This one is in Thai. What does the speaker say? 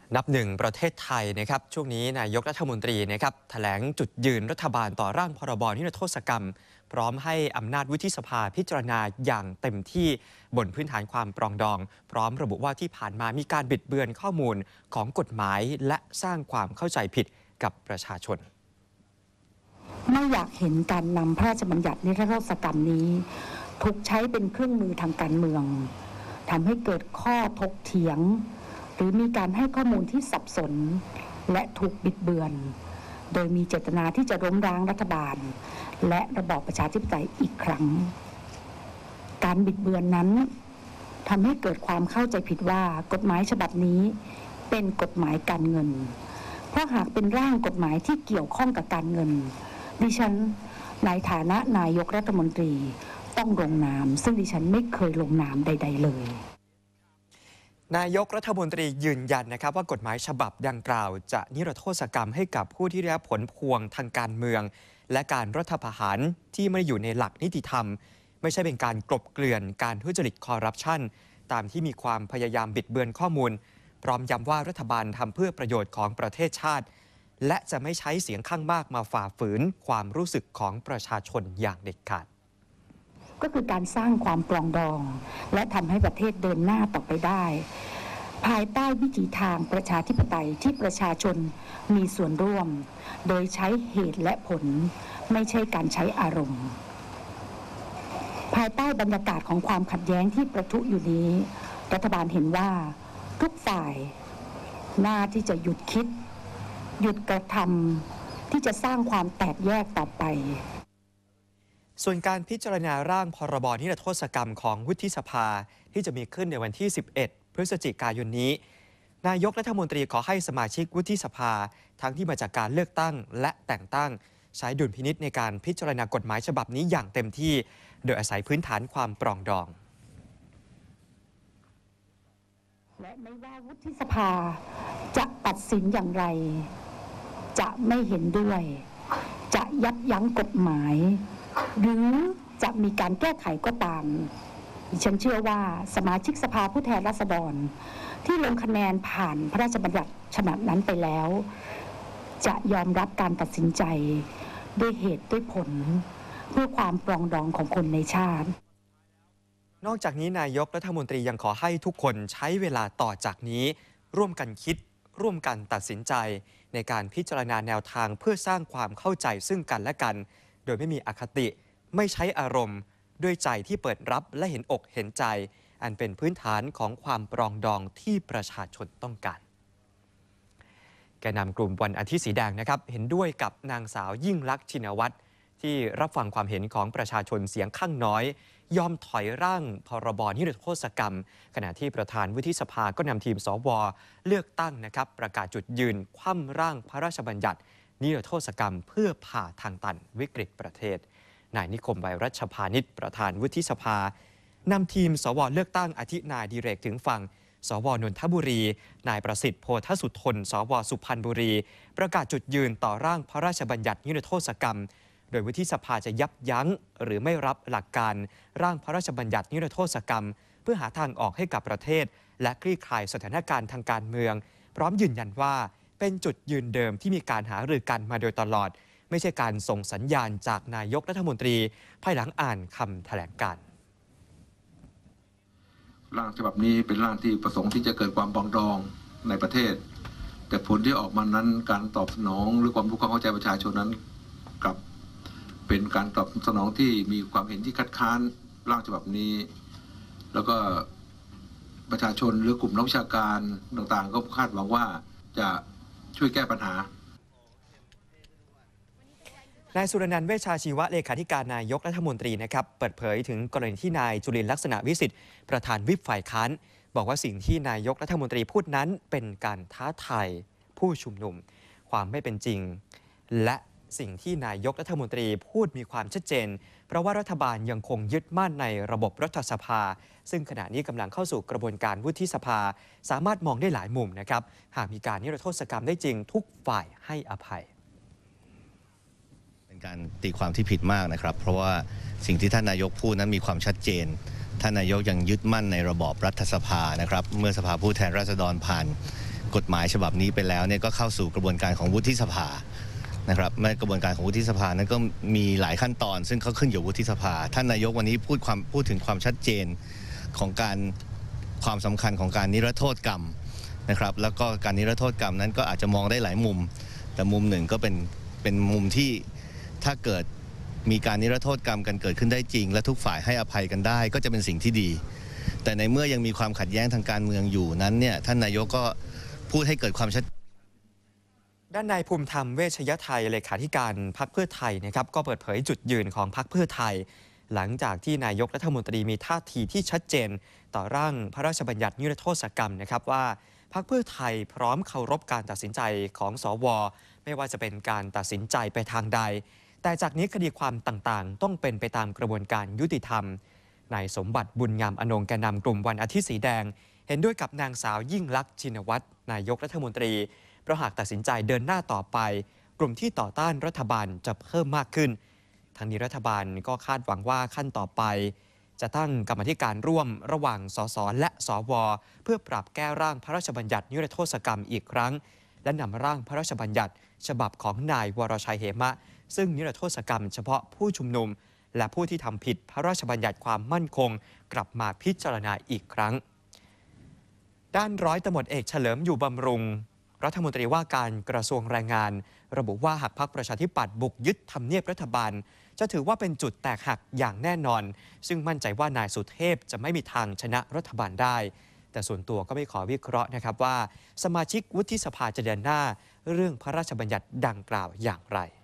นับหนึ่งประเทศไทยนะครับช่วงนี้นายกรัฐมนตรีนะครับแถลงจุดยืนรัฐบาลต่อร่างพรบนิรโทษกรรมพร้อมให้อำนาจวุฒิสภาพิจารณาอย่างเต็มที่บนพื้นฐานความปรองดองพร้อมระบุว่าที่ผ่านมามีการบิดเบือนข้อมูลของกฎหมายและสร้างความเข้าใจผิดกับประชาชนไม่อยากเห็นการนำพระราชบัญญัตินิรโทษกรรมนี้ถูกใช้เป็นเครื่องมือทางการเมืองทำให้เกิดข้อถกเถียงหรือมีการให้ข้อมูลที่สับสนและถูกบิดเบือนโดยมีเจตนาที่จะล้มล้างรัฐบาลและระบอบประชาธิปไตยอีกครั้งการบิดเบือนนั้นทำให้เกิดความเข้าใจผิดว่ากฎหมายฉบับนี้เป็นกฎหมายการเงินเพราะหากเป็นร่างกฎหมายที่เกี่ยวข้องกับการเงินดิฉันในฐานะนายกรัฐมนตรีต้องลงนามซึ่งดิฉันไม่เคยลงนามใดๆเลยนายกรัฐมนตรียืนยันนะครับว่ากฎหมายฉบับดังกล่าวจะนิรโทษกรรมให้กับผู้ที่ได้รับผลพวงทางการเมืองและการรัฐประหารที่ไม่ได้อยู่ในหลักนิติธรรมไม่ใช่เป็นการกลบเกลื่อนการทุจริตคอร์รัปชันตามที่มีความพยายามบิดเบือนข้อมูลพร้อมย้ำว่ารัฐบาลทำเพื่อประโยชน์ของประเทศชาติและจะไม่ใช้เสียงข้างมากมาฝ่าฝืนความรู้สึกของประชาชนอย่างเด็ดขาดก็คือการสร้างความปรองดองและทำให้ประเทศเดินหน้าต่อไปได้ภายใต้วิถีทางประชาธิปไตยที่ประชาชนมีส่วนร่วมโดยใช้เหตุและผลไม่ใช่การใช้อารมณ์ภายใต้บรรยากาศของความขัดแย้งที่ประทุอยู่นี้รัฐบาลเห็นว่าทุกฝ่ายน่าที่จะหยุดคิดหยุดกระทำที่จะสร้างความแตกแยกต่อไปส่วนการพิจารณาร่างพรบนิรโทษกรรมของวุฒิสภาที่จะมีขึ้นในวันที่ 11 พฤศจิกายนนี้นายกรัฐมนตรีขอให้สมาชิกวุฒิสภาทั้งที่มาจากการเลือกตั้งและแต่งตั้งใช้ดุลพินิจในการพิจารณากฎหมายฉบับนี้อย่างเต็มที่โดยอาศัยพื้นฐานความปรองดองและไม่ว่าวุฒิสภาจะตัดสินอย่างไรจะไม่เห็นด้วยจะยับยั้งกฎหมายหรือจะมีการแก้ไขก็ตามฉันเชื่อว่าสมาชิกสภาผู้แทนราษฎรที่ลงคะแนนผ่านพระราชบัญญัติฉบับนั้นไปแล้วจะยอมรับการตัดสินใจด้วยเหตุด้วยผลเพื่อความปรองดองของคนในชาตินอกจากนี้นายกรัฐมนตรียังขอให้ทุกคนใช้เวลาต่อจากนี้ร่วมกันคิดร่วมกันตัดสินใจในการพิจารณาแนวทางเพื่อสร้างความเข้าใจซึ่งกันและกันโดยไม่มีอคติไม่ใช้อารมณ์ด้วยใจที่เปิดรับและเห็นอกเห็นใจอันเป็นพื้นฐานของความปรองดองที่ประชาชนต้องการแกนนำกลุ่มวันอาทิตย์สีแดงนะครับเห็นด้วยกับนางสาวยิ่งลักษณ์ชินวัตรที่รับฟังความเห็นของประชาชนเสียงข้างน้อยยอมถอยร่างพรบนิรโทษกรรมขณะที่ประธานวุฒิสภาก็นำทีมสว.เลือกตั้งนะครับประกาศจุดยืนคว่ำร่างพระราชบัญญัตินิรโทษกรรมเพื่อผ่าทางตันวิกฤตประเทศนายนิคมไวรัชพานิชประธานวุฒิสภานำทีมสว.เลือกตั้งอาทินายดิเรกถึงฝั่งสวนนทบุรีนายประสิทธิ์โพธสุทนสว.สุพรรณบุรีประกาศจุดยืนต่อร่างพระราชบัญญัตินิรโทษกรรมโดยวุฒิสภาจะยับยั้งหรือไม่รับหลักการร่างพระราชบัญญัตินิรโทษกรรมเพื่อหาทางออกให้กับประเทศและคลี่คลายสถานการณ์ทางการเมืองพร้อมยืนยันว่าเป็นจุดยืนเดิมที่มีการหารือกันมาโดยตลอดไม่ใช่การส่งสัญญาณจากนายกรัฐมนตรีภายหลังอ่านคำแถลงการณ์ร่างฉบับนี้เป็นร่างที่ประสงค์ที่จะเกิดความปรองดองในประเทศแต่ผลที่ออกมานั้นการตอบสนองหรือความรู้ความเข้าใจประชาชนนั้นกลับเป็นการตอบสนองที่มีความเห็นที่คัดค้านร่างฉบับนี้แล้วก็ประชาชนหรือกลุ่มนักวิชาการต่างๆก็คาดหวังว่าจะช่วยแก้ปัญหานายสุรนันท์เวชชาชีวะเลขาธิการนายกรัฐมนตรีนะครับเปิดเผยถึงกรณีที่นายจุลินทร์ลักษณะวิสิทธิ์ประธานวิปฝ่ายค้านบอกว่าสิ่งที่นายกรัฐมนตรีพูดนั้นเป็นการท้าทายผู้ชุมนุมความไม่เป็นจริงและสิ่งที่นายกรัฐมนตรีพูดมีความชัดเจนเพราะว่ารัฐบาลยังคงยึดมั่นในระบบรัฐสภาซึ่งขณะนี้กำลังเข้าสู่กระบวนการวุฒิสภาสามารถมองได้หลายมุมนะครับหากมีการนิรโทษกรรมได้จริงทุกฝ่ายให้อภัยเป็นการตีความที่ผิดมากนะครับเพราะว่าสิ่งที่ท่านนายกพูดนั้นมีความชัดเจนท่านนายกยังยึดมั่นในระบอบรัฐสภานะครับเมื่อสภาผู้แทนราษฎรผ่านกฎหมายฉบับนี้ไปแล้วเนี่ยก็เข้าสู่กระบวนการของวุฒิสภานะครับในกระบวนการของวุฒิสภานั้นก็มีหลายขั้นตอนซึ่งเขาขึ้นอยู่วุฒิสภาท่านนายกวันนี้พูดถึงความชัดเจนของความสำคัญของการนิรโทษกรรมนะครับแล้วก็การนิรโทษกรรมนั้นก็อาจจะมองได้หลายมุมแต่มุมหนึ่งก็เป็นมุมที่ถ้าเกิดมีการนิรโทษกรรมกันเกิดขึ้นได้จริงและทุกฝ่ายให้อภัยกันได้ก็จะเป็นสิ่งที่ดีแต่ในเมื่อยังมีความขัดแย้งทางการเมืองอยู่นั้นเนี่ยท่านนายกก็พูดให้เกิดความชัดด้านนายภูมิธรรมเวชยไทยเลขาธิการพรรคเพื่อไทยนะครับก็เปิดเผยจุดยืนของพรรคเพื่อไทยหลังจากที่นายกรัฐมนตรีมีท่าทีที่ชัดเจนต่อร่างพระราชบัญญัตินิรโทษกรรมนะครับว่าพรรคเพื่อไทยพร้อมเคารพการตัดสินใจของสวไม่ว่าจะเป็นการตัดสินใจไปทางใดแต่จากนี้คดีความต่างๆต้องเป็นไปตามกระบวนการยุติธรรมนายสมบัติบุญงามอนงค์แกนนำกลุ่มวันอาทิตย์สีแดงเห็นด้วยกับนางสาวยิ่งลักษณ์ชินวัตรนายกรัฐมนตรีเพราะหากตัดสินใจเดินหน้าต่อไปกลุ่มที่ต่อต้านรัฐบาลจะเพิ่มมากขึ้นทางนี้รัฐบาลก็คาดหวังว่าขั้นต่อไปจะตั้งกรรมธิการร่วมระหว่างสสและสวเพื่อปรับแก้ร่างพระราชบัญญัตินิรโทษกรรมอีกครั้งและนำร่างพระราชบัญญัติฉบับของนายวรชัยเหมะซึ่งนิรโทษกรรมเฉพาะผู้ชุมนุมและผู้ที่ทำผิดพระราชบัญญัติความมั่นคงกลับมาพิจารณาอีกครั้งด้านร้อยตำรวจเอกเฉลิมอยู่บำรุงรัฐมนตรีว่าการกระทรวงแรงงานระบุว่าหากพรรคประชาธิปัตย์บุกยึดทำเนียบรัฐบาลจะถือว่าเป็นจุดแตกหักอย่างแน่นอนซึ่งมั่นใจว่านายสุเทพจะไม่มีทางชนะรัฐบาลได้แต่ส่วนตัวก็ไม่ขอวิเคราะห์นะครับว่าสมาชิกวุฒิสภาจะเดินหน้าเรื่องพระราชบัญญัติดังกล่าวอย่างไร